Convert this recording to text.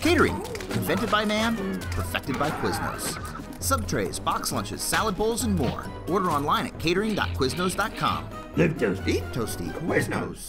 Catering, invented by man, perfected by Quiznos. Subtrays, box lunches, salad bowls, and more. Order online at catering.quiznos.com. Live toasty. Eat toasty. Quiznos.